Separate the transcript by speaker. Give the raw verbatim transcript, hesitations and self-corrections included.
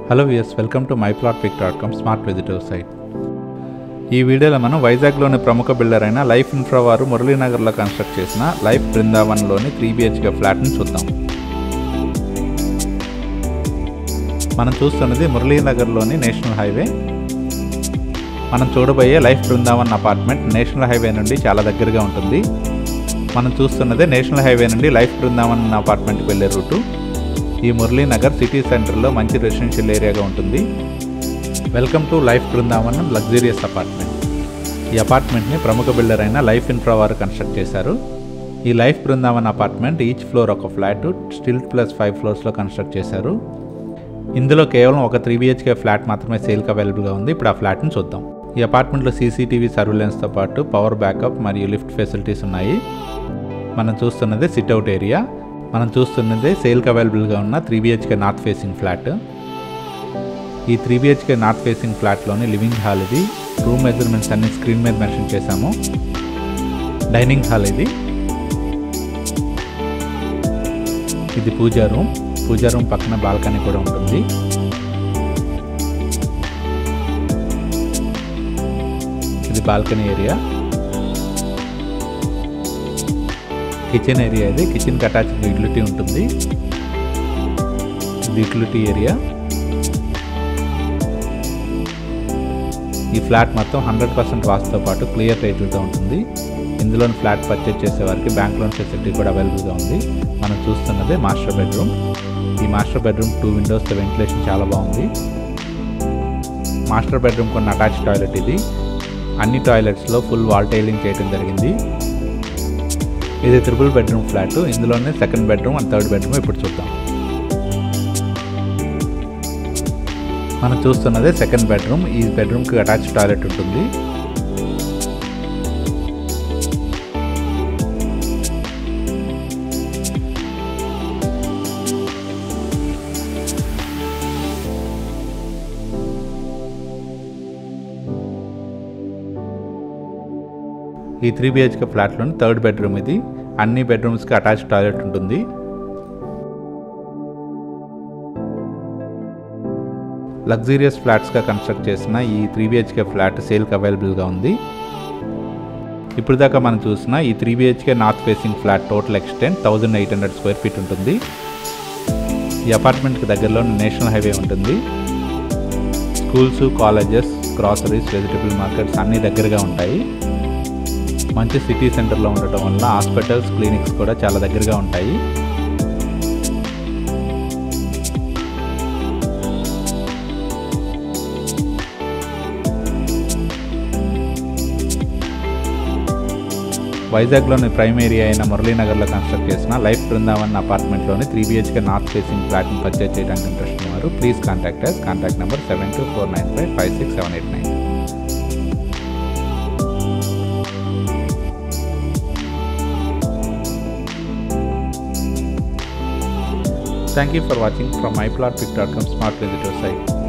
Speaker 1: Hello viewers, welcome to my plot pick dot com smart visitor site. ఈ వీడియోలో మనం వైజాగ్లోని ప్రముఖ బిల్డర్ అయిన లైఫ్ ఇన్ఫ్రా వారు మురళీనగర్లో కన్స్ట్రక్ట్ చేసిన లైఫ్ బృందావన్లోని త్రీ బిహెచ్కే ఫ్లాట్ని చూద్దాం. మనం చూస్తున్నది మురళీనగర్లోని నేషనల్ హైవే. మనం చూడబోయే life Brindavan apartment national highway నుండి చాలా దగ్గరగా ఉంటుంది. మనం చూస్తున్నదే నేషనల్ హైవే నుండి లైఫ్ బృందావన్ అపార్ట్మెంట్కి వెళ్ళే రూటు. ఈ మురళీనగర్ సిటీ సెంటర్లో మంచి రెసిడెన్షియల్ ఏరియాగా ఉంటుంది. Welcome to life Brindavan luxurious apartment. ఈ అపార్ట్మెంట్ని ప్రముఖ బిల్డర్ అయిన లైఫ్ ఇన్ఫ్రా వారు కన్స్ట్రక్ట్ చేశారు. ఈ life Brindavan apartment each floor ఒక ఫ్లాట్ స్టిల్ ప్లస్ ఫైవ్ ఫ్లోర్స్లో కన్స్ట్రక్ట్ చేశారు. ఇందులో కేవలం ఒక త్రీ బిహెచ్కే ఫ్లాట్ మాత్రమే సేల్కి అవైలబుల్గా ఉంది. ఇప్పుడు ఆ ఫ్లాట్ని చూద్దాం. ఈ అపార్ట్మెంట్లో సీసీటీవీ సర్వేలెన్స్తో పాటు పవర్ బ్యాకప్ మరియు లిఫ్ట్ ఫెసిలిటీస్ ఉన్నాయి. మనం చూస్తున్నది సిట్అవుట్ ఏరియా. మనం చూస్తున్నదే సేల్కి అవైలబుల్గా ఉన్న three BHK north facing flat. ఈ త్రీ బిహెచ్కే నార్త్ ఫేసింగ్ ఫ్లాట్లోని లివింగ్ హాల్ ఇది. రూమ్ మెజర్మెంట్స్ అన్ని స్క్రీన్ మీద మెన్షన్ చేశాము. డైనింగ్ హాల్ ఇది. ఇది పూజా రూమ్. పూజా రూమ్ పక్కన బాల్కనీ కూడా ఉంటుంది. ఇది బాల్కనీ ఏరియా. కిచెన్ ఏరియా ఇది. కిచెన్కి అటాచ్డ్ యూటిలిటీ ఉంటుంది. ఇది యూటిలిటీ ఏరియా. ఈ ఫ్లాట్ మొత్తం హండ్రెడ్ పర్సెంట్ వాస్తుతో పాటు క్లియర్ టైటిల్తో ఉంటుంది. ఇందులోని ఫ్లాట్ పర్చేజ్ చేసే వారికి బ్యాంక్ లోన్ ఫెసిలిటీ కూడా అవైలబుల్గా ఉంది. మనం చూస్తున్నదే మాస్టర్ బెడ్రూమ్. ఈ మాస్టర్ బెడ్రూమ్ టూ విండోస్తో వెంటిలేషన్ చాలా బాగుంది. మాస్టర్ బెడ్రూమ్ కొన్ని అటాచ్ టాయిలెట్ ఇది. అన్ని టాయిలెట్స్లో ఫుల్ వాల్ టైలింగ్ చేయడం జరిగింది. ఇది త్రిపుల్ బెడ్రూమ్ ఫ్లాట్. ఇందులోనే second bedroom and third bedroom ఇప్పుడు చూద్దాం. మనం చూస్తున్నదే సెకండ్ బెడ్రూమ్. ఈ బెడ్రూమ్కి అటాచ్ టాయిలెట్ ఉంటుంది. ఈ త్రీ బిహెచ్కే ఫ్లాట్లోని థర్డ్ బెడ్రూమ్ ఇది. అన్ని బెడ్రూమ్స్కి అటాచ్ టాయిలెట్ ఉంటుంది. లగ్జరియస్ ఫ్లాట్స్గా కన్స్ట్రక్ట్ చేసిన ఈ త్రీ బిహెచ్కే ఫ్లాట్ సేల్కి అవైలబుల్గా ఉంది. ఇప్పుడు దాకా మనం చూసిన ఈ three BHK north facing flat total extent thousand eight hundred square feet ఉంటుంది. ఈ అపార్ట్మెంట్కి దగ్గరలో నేషనల్ హైవే ఉంటుంది. Schools, colleges, groceries, vegetable markets అన్నీ దగ్గరగా ఉంటాయి. మంచి సిటీ సెంటర్లో ఉండటం వల్ల హాస్పిటల్స్, క్లినిక్స్ కూడా చాలా దగ్గరగా ఉంటాయి. వైజాగ్లోని ప్రైమ్ ఏరియా అయిన మురళీనగర్లో కన్స్ట్రక్ట్ చేసిన లైఫ్ బృందావన్ అపార్ట్మెంట్లోని త్రీ బిహెచ్కే నార్త్ ఫేసింగ్ ఫ్లాట్ని పర్చేజ్ చేయడానికి ఇంట్రెస్ట్ ఉన్నారు. Please contact us. Contact number seven two four nine five five six seven eight nine. Thank you for watching from my plot pic dot com smart visitor site.